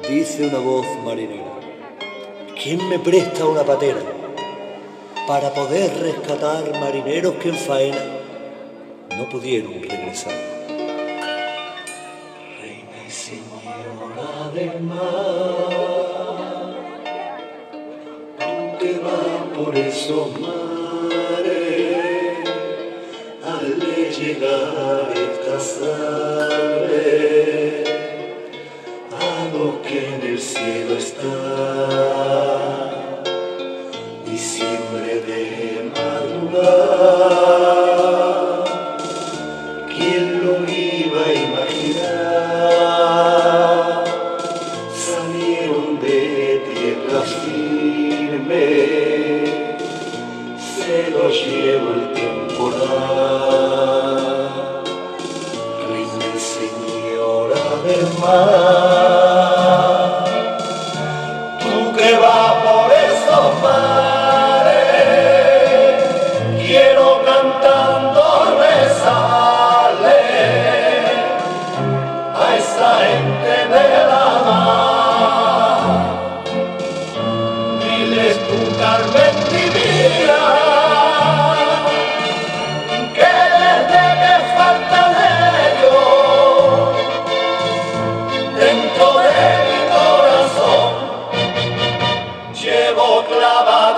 Dice una voz marinera: ¿quién me presta una patera para poder rescatar marineros que en faena no pudieron regresar? Reina y señora del mar, tú que vas por esos mares, hazle llegar esta sangre a los que en el cielo están. Diciembre de madrugada, ¿quién lo iba a imaginar? Salieron de tierra firme, se los llevó el temporal. Reina y señora del mar, tú que vas por esos mares, quiero cantando rezarle a esa gente de la mar. Diles tú, Carmen divina, que desde que faltan ellos dentro de mi corazón llevo clavado